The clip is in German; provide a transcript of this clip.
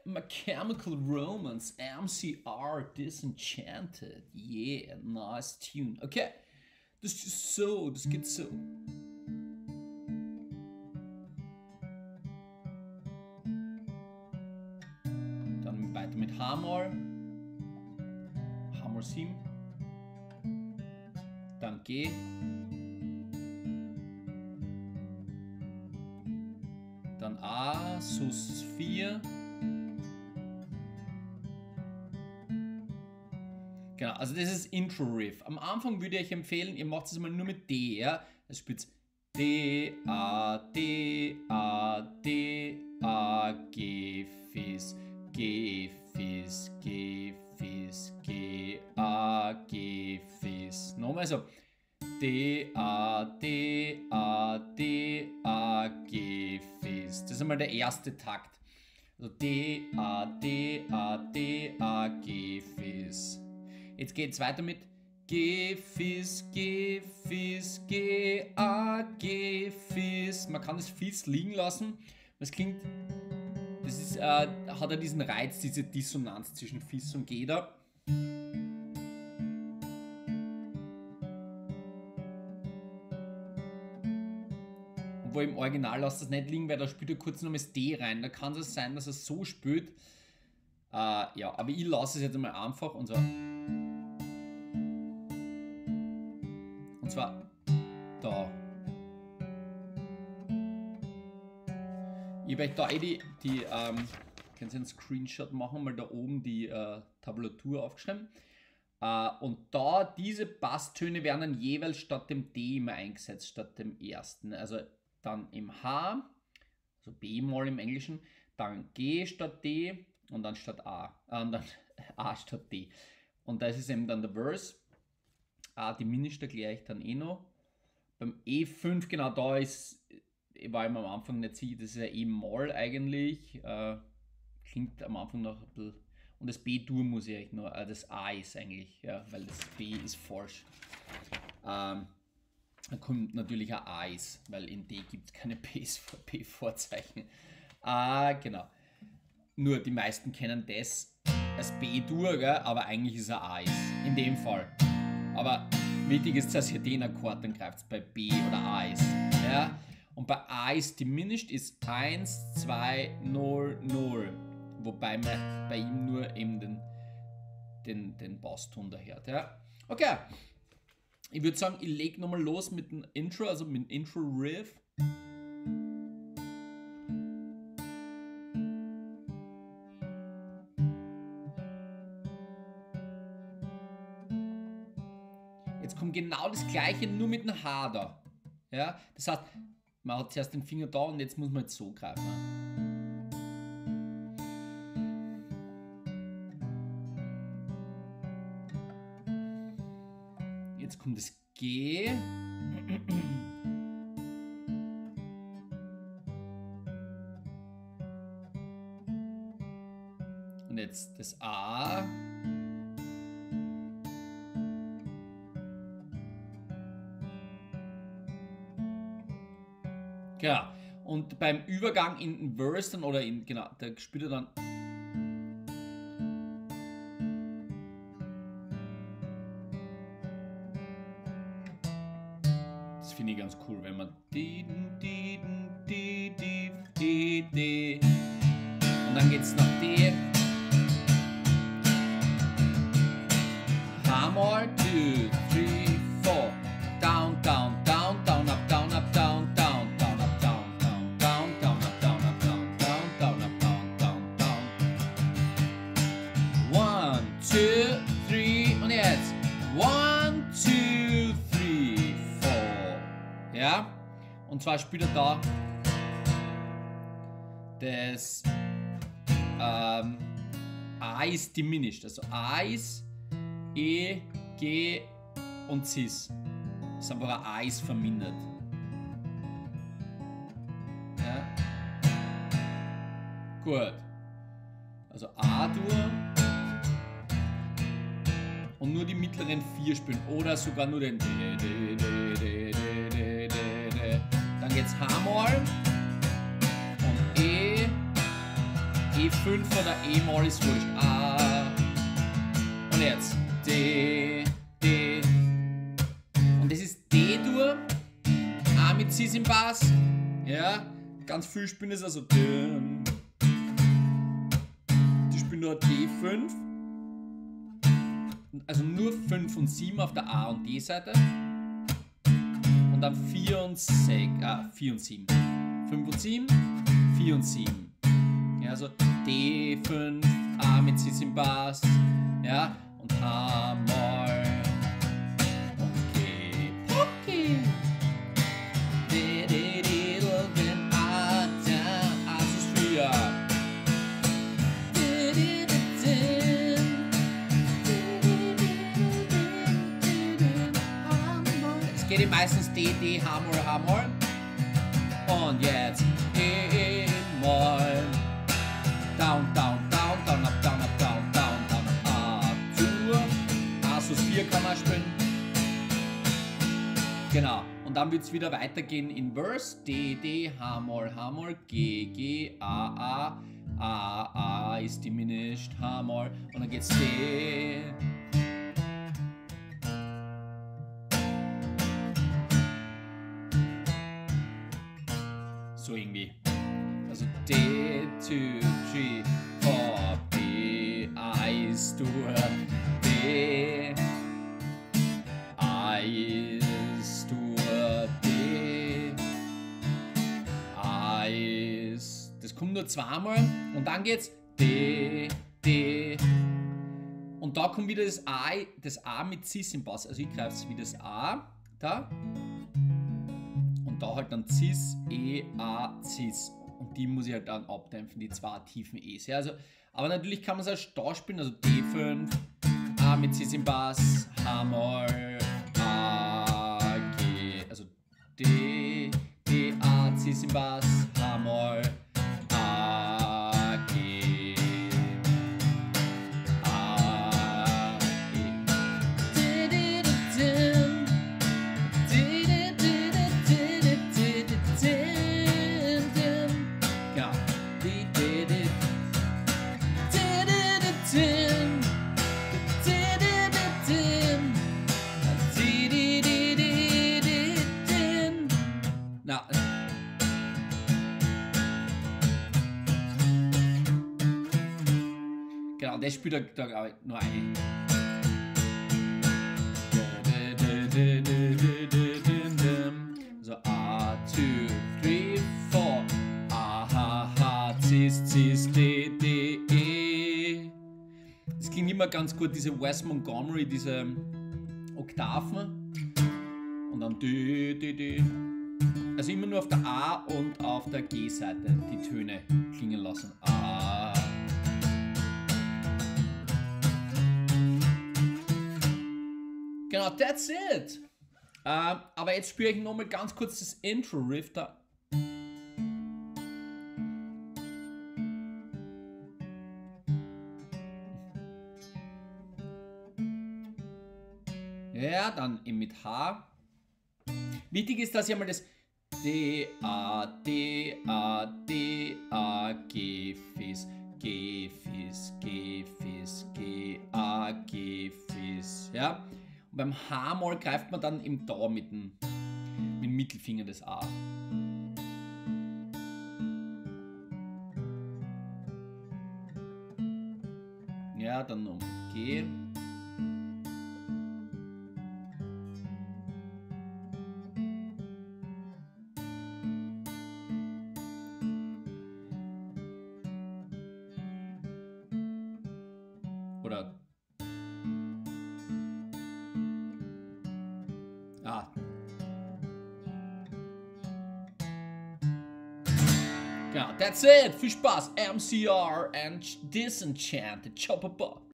My Chemical Romance, MCR Disenchanted. Yeah, nice tune. Okay, das ist so, das geht so. Dann weiter mit H-Moll. H-Moll 7. Dann G. Dann A, Sus 4. Genau, also das ist Intro-Riff. Am Anfang würde ich empfehlen, ihr macht es mal nur mit D, ja? Das spielt D, A, D, A, D, A, G, Fis, G, Fis, G, Fis, G, A, G, Fis. Nochmal so. D, A, D, A, D, A, G, Fis. Das ist einmal der erste Takt. Also D, A, D, A, D, A, G, Fis. Jetzt geht es weiter mit G, Fis, G, Fis, G, A, G, Fis. Man kann das Fis liegen lassen. Das klingt, das ist, hat ja diesen Reiz, diese Dissonanz zwischen Fis und G da. Obwohl im Original lasst das nicht liegen, weil da spielt er kurz noch das D rein. Da kann es sein, dass er so spielt. Ja, aber ich lasse es jetzt einmal einfach und so. Und zwar da. Ich habe euch da können Sie einen Screenshot machen, mal da oben die Tabulatur aufgeschrieben. Und da, diese Basstöne werden dann jeweils statt dem D immer eingesetzt, statt dem ersten. Also dann im H, also B-Moll im Englischen, dann G statt D und dann statt A. Und dann A statt D. Und das ist eben dann der Verse. A diminished erkläre ich dann eh noch. Beim E5, genau da war ich mir am Anfang nicht sicher, das ist ja E-Moll eigentlich. Klingt am Anfang noch ein bisschen. Und das B-Dur muss ich euch noch, das A ist eigentlich, ja, weil das B ist falsch. Da kommt natürlich ein A ist, weil in D gibt es keine B-Vorzeichen. Genau. Nur die meisten kennen das als B-Dur, aber eigentlich ist er A ist. In dem Fall. Aber wichtig ist, dass ihr den Akkord dann greift bei B oder A ist. Ja? Und bei A ist diminished ist 1, 2, 0, 0. Wobei man bei ihm nur eben den Basston da hört. Ja? Okay. Ich würde sagen, ich lege nochmal los mit dem Intro, also mit dem Intro-Riff. Jetzt kommt genau das gleiche, nur mit dem H da. Ja? Das heißt, man hat zuerst den Finger da und jetzt muss man jetzt so greifen. Jetzt kommt das G. Und jetzt das A. Genau. Und beim Übergang in den Verse dann, oder in, genau, da spielt er dann. Das finde ich ganz cool, wenn man. Und dann geht es nach D. H-Moll, 2, 3, 4. Down, down, down, down, up, down, up, down, down, down, up, down, down, down, down, up, down, up, down, down, down, up, down, down, down. 1, 2, 3 und jetzt 1, 2, 3, 4. Ja? Und zwar spielt er da das A ist diminished, also A ist E, G und Cis. Das ist einfach ein A ist vermindert. Ja. Gut. Also A-Dur und nur die mittleren 4 spielen oder sogar nur den Dann geht's H-Moll und E, E5 oder E-Moll ist wurscht. A. Und jetzt D, D. Und das ist D-Dur. A mit Cis im Bass. Ja, ganz viel spielen ist also D. Die spielen nur D5. Also nur 5 und 7 auf der A- und D-Seite. Und dann 4 und 6, 4 und 7. 5 und 7, 4 und 7. Ja, also D5, A mit Cis im Bass. Ja, und H-Moll. Und G. Okay. D, D, D, wenn A, da, A ist früher. Geht ihm meistens D, D, H-Moll, H-Moll. Und jetzt E-Moll. Down, down, down, down, up, down, up, down, down, down, up, A-Dur. A-Sus4 kann man spielen. Genau. Und dann wird es wieder weitergehen in Verse. D, D, H-Moll, H-Moll, G, G, A, A. A, A ist diminished, H-Moll. Und dann geht's D. So irgendwie. Also D, 2, 3, 4, B, A ist Dur, D, A ist Dur, D, A ist. Das kommt nur zweimal und dann geht's D, D. Und da kommt wieder das A mit Cis im Bass. Also ich greife es wie das A da. Und da halt dann Cis, E, A, Cis. Und die muss ich halt dann abdämpfen, die zwei tiefen E's. Ja, also, aber natürlich kann man es auch da spielen, also D5, A mit Cis im Bass, H-Moll, A, G, also D, D, A, Cis im Bass, H-Moll, A, G, A, E. Na. Genau, der spielt da nur eine. So A, 2, 3, 4. A, H, H, Cis, Cis, D, D, E. Das klingt immer ganz gut, diese Wes Montgomery, diese Oktaven. Und dann D, D, D. Also immer nur auf der A- und auf der G-Seite die Töne klingen lassen. A. Genau, that's it. Aber jetzt spiele ich nochmal ganz kurz das Intro-Riff da. Ja, dann eben mit H. Wichtig ist, dass ich einmal das D, A, D, A, D, A, G, Fis, G, Fis, G, Fis, G, A, G, Fis. Ja? Und beim H-Moll greift man dann im Da mit dem Mittelfinger des A. Ja, dann noch G. Oder Genau, that's it. Viel Spaß. MCR and Disenchanted Chopper.